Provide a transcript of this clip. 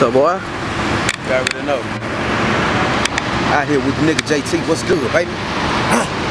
up, boy? You already know. Out here with the nigga JT. What's good, baby?